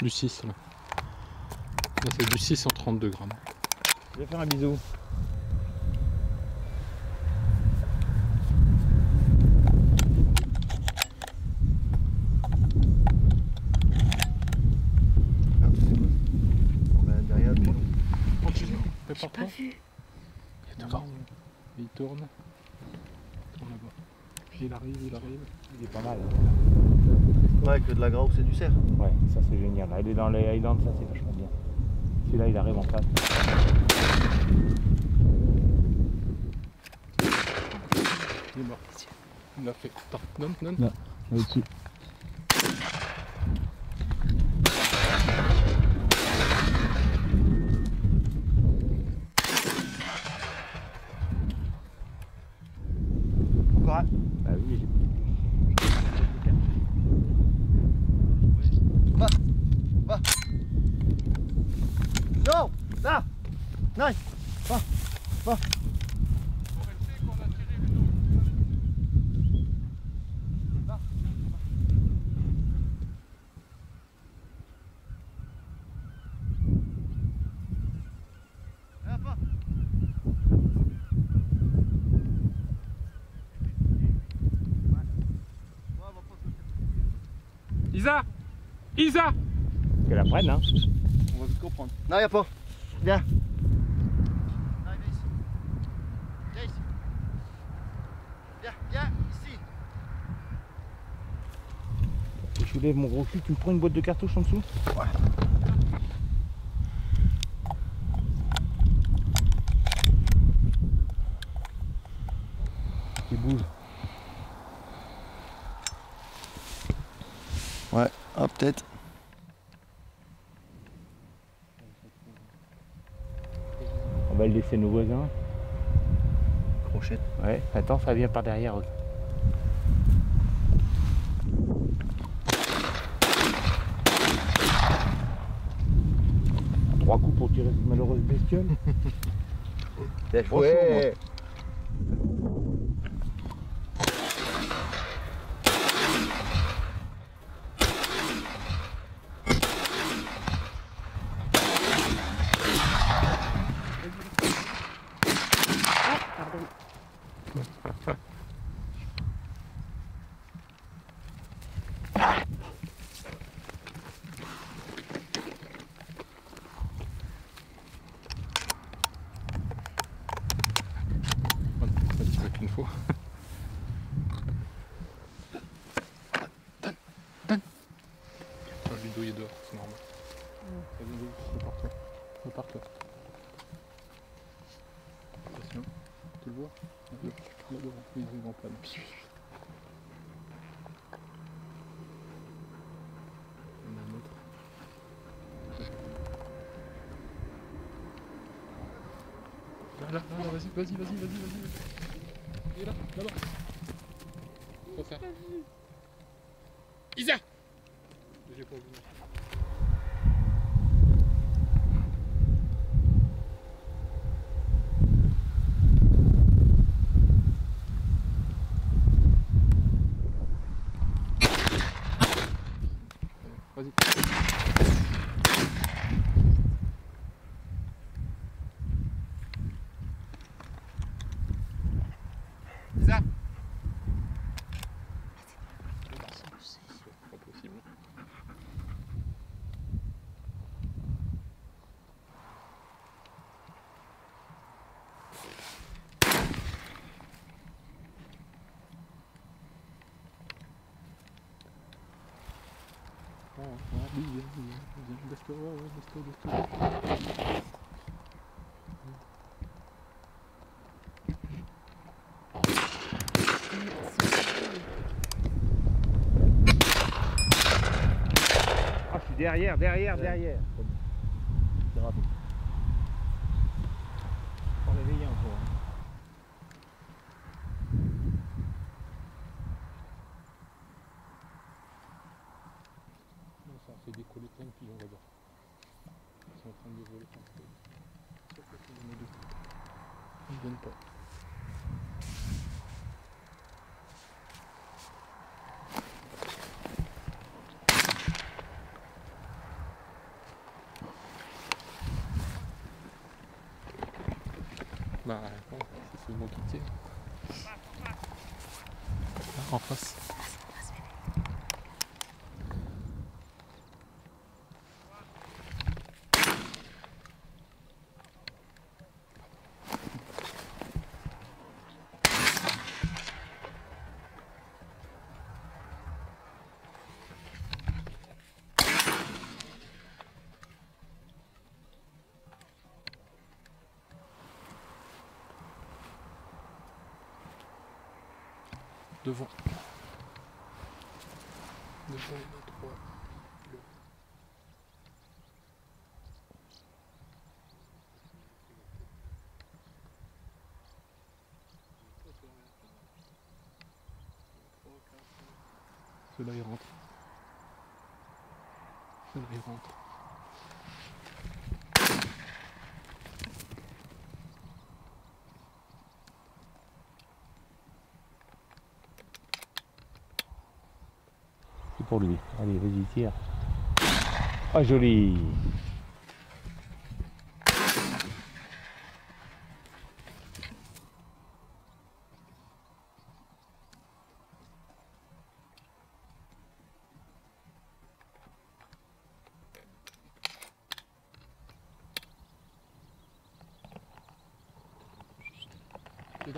Du 6 là. Là c'est du 6 en 32 grammes. Je vais faire un bisou. Derrière lui. J'ai Pas vu. Il est devant. Il tourne. Il tourne là-bas. Il arrive, il arrive. Il est pas mal. Ouais, que de la graue, c'est du cerf. Ouais, ça c'est génial. Il est dans les Highlands, ça c'est vachement bien. Celui-là il arrive en face. Il est mort. Il l'a fait. Attends, non, non. Non, au-dessus. Encore un. Bah oui, j'ai... Va. Non. Là. Nice. Va. Va. Isa! Isa! Qu'elle apprenne, hein. On va vite comprendre. Non, y'a pas. Viens. Viens ici. Viens ici. Viens ici. Je soulève mon gros cul, tu me prends une boîte de cartouches en dessous? Ouais. Qui bouge. Ouais, ah peut-être. On va le laisser nos voisins. Crochette. Ouais, attends, ça vient par derrière. Trois coups pour tirer cette malheureuse bestiole. Ouais. Tu veux qu'une fois. Donne. Je vais lui douiller dehors, c'est normal. Repars-toi. Attention, tu le vois? Là devant, il est en panne. Il y en a un autre. Là, vas-y. Il est là, là-bas. Faut faire. Isa! J'ai pas vu. Vas-y. Isa. Pas possible. Viens, baisse-toi, baisse-toi. Ah, je suis derrière. C'est rapide. Faut réveiller encore. Ça fait décoller plein de pigeons là-bas. Ils sont en train de voler. Ils viennent pas. Bah, c'est souvent qui tire. En face. Devant. Devant, il y en a 3. Ceux-là, ils rentrent. Ceux-là, ils rentrent. C'est pour lui. Allez, vas-y, tire. Oh, joli. Dedans.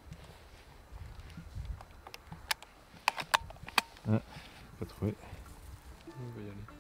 Pas trouvé. va y aller.